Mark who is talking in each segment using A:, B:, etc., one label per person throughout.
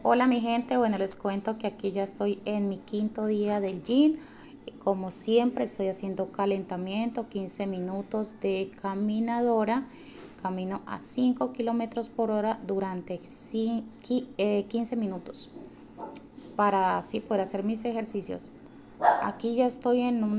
A: Hola mi gente, bueno les cuento que aquí ya estoy en mi quinto día del gym. Como siempre estoy haciendo calentamiento, 15 minutos de caminadora. Camino a 5 kilómetros por hora durante 15 minutos para así poder hacer mis ejercicios. Aquí ya estoy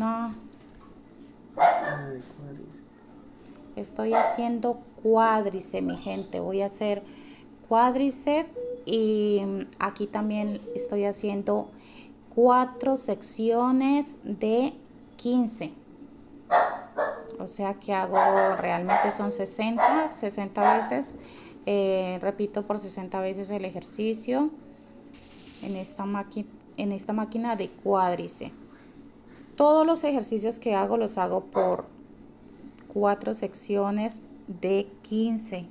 A: estoy haciendo cuádriceps mi gente. Voy a hacer cuádriceps y aquí también estoy haciendo 4 secciones de 15. O sea que hago, realmente son 60 veces. Repito por 60 veces el ejercicio en esta máquina de cuádriceps. Todos los ejercicios que hago los hago por 4 secciones de 15.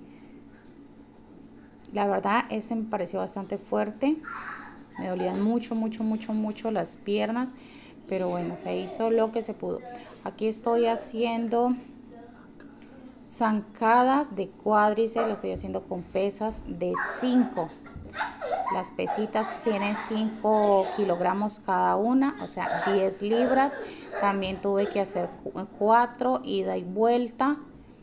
A: La verdad, este me pareció bastante fuerte. Me dolían mucho las piernas. Pero bueno, se hizo lo que se pudo. Aquí estoy haciendo zancadas de cuádriceps. Lo estoy haciendo con pesas de 5. Las pesitas tienen 5 kilogramos cada una, o sea 10 libras. También tuve que hacer 4 ida y vuelta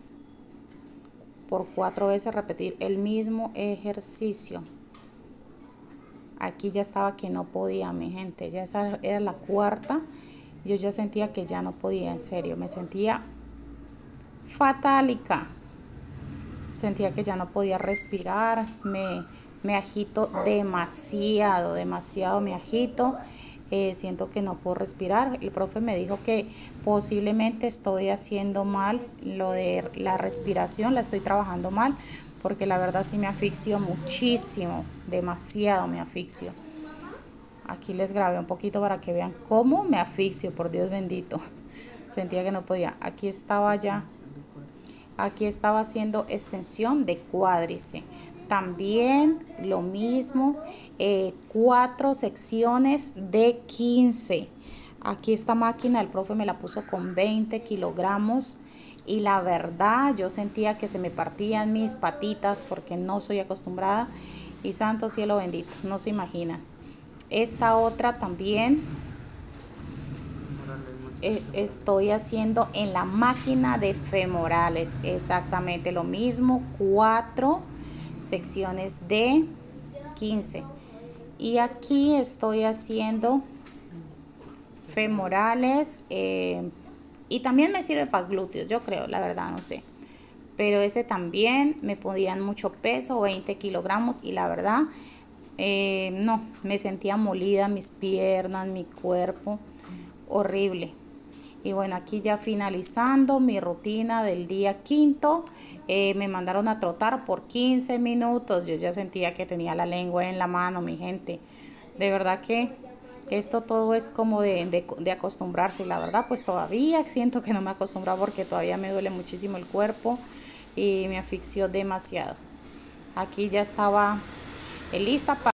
A: por 4 veces, repetir el mismo ejercicio. Aquí ya estaba que no podía, mi gente, ya esa era la cuarta. Yo ya sentía que ya no podía, en serio, me sentía fatálica. Sentía que ya no podía respirar, me agito demasiado me agito. Siento que no puedo respirar. El profe me dijo que posiblemente estoy haciendo mal lo de la respiración, la estoy trabajando mal, porque la verdad sí me asfixio muchísimo, demasiado me asfixio. Aquí les grabé un poquito para que vean cómo me asfixio, por Dios bendito. Sentía que no podía. Aquí estaba haciendo extensión de cuádriceps. También lo mismo, 4 secciones de 15. Aquí esta máquina el profe me la puso con 20 kilogramos y la verdad yo sentía que se me partían mis patitas porque no soy acostumbrada, y santo cielo bendito, no se imaginan. Esta otra también estoy haciendo en la máquina de femorales, exactamente lo mismo, 4 secciones de 15. Y aquí estoy haciendo femorales, y también me sirve para glúteos, yo creo, la verdad no sé. Pero ese también me podían mucho peso, 20 kilogramos, y la verdad no, me sentía molida mis piernas, mi cuerpo, horrible. Y bueno, aquí ya finalizando mi rutina del día quinto. Me mandaron a trotar por 15 minutos. Yo ya sentía que tenía la lengua en la mano, mi gente. De verdad que esto todo es como de acostumbrarse. Y la verdad, pues todavía siento que no me he acostumbrado, porque todavía me duele muchísimo el cuerpo y me asfixió demasiado. Aquí ya estaba lista para